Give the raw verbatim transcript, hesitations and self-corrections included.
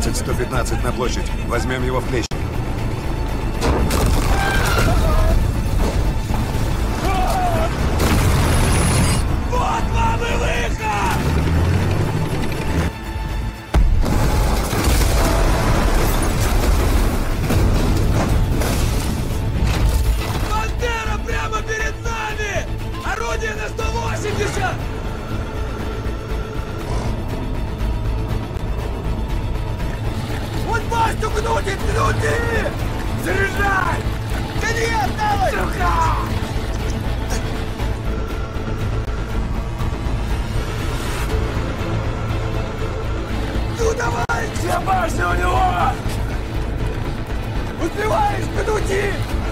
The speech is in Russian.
двадцать сто пятнадцать на площадь. Возьмем его в клещи. Вот вам и выход! Бандера прямо перед нами! Орудие на сто восемьдесят! Он Бастю гнутит, гнути! Заряжай! Конец, давай! Сука! Ну давай! Вся башня у него! Успеваешь, гнути!